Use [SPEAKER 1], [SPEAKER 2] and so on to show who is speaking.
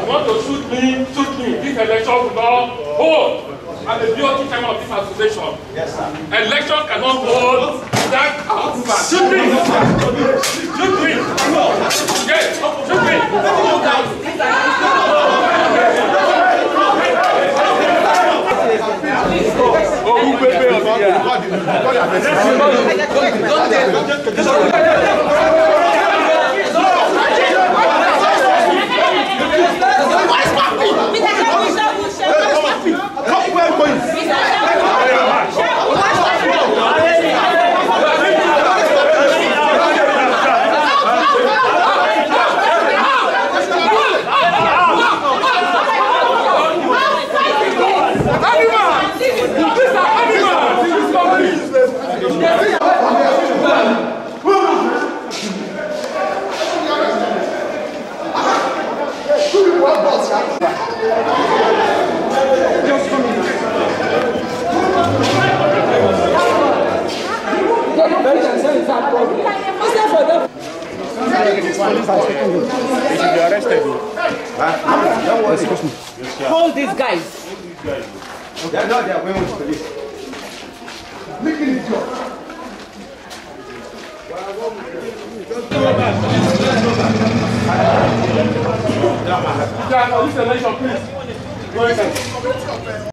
[SPEAKER 1] You want to shoot me, shoot me. This election will not hold. I'm the BOT chairman of this association.
[SPEAKER 2] Yes, sir.
[SPEAKER 1] Election cannot hold without approval. Shoot me! Shoot me! Yes, shoot me!
[SPEAKER 3] Hold these guys.
[SPEAKER 2] They are not, they are going with police. Making it job.
[SPEAKER 1] This election, please. Go ahead.